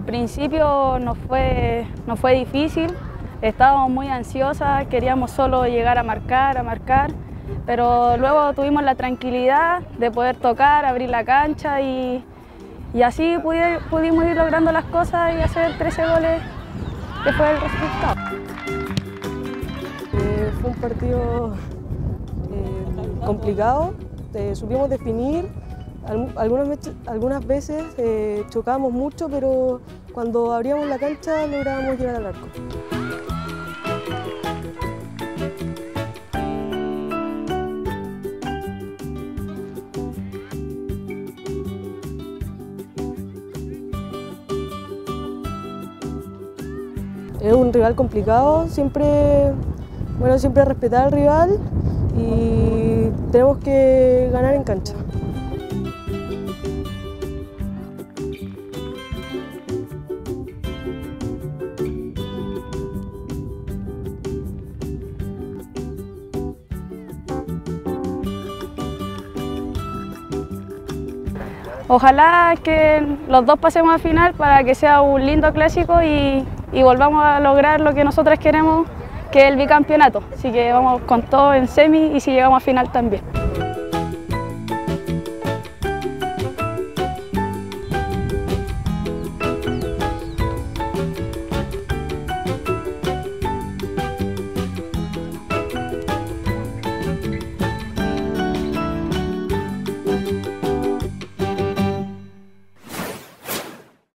principio nos fue difícil, estábamos muy ansiosas, queríamos solo llegar a marcar, pero luego tuvimos la tranquilidad de poder tocar, abrir la cancha y así pudimos ir logrando las cosas y hacer 13 goles, que fue el resultado. Fue un partido complicado, supimos definir, algunas veces chocábamos mucho, pero cuando abríamos la cancha lográbamos llegar al arco. Es un rival complicado, siempre respetar al rival y tenemos que ganar en cancha. Ojalá que los dos pasemos a final para que sea un lindo clásico y volvamos a lograr lo que nosotros queremos, que es el bicampeonato. Así que vamos con todo en semi y si llegamos a final también.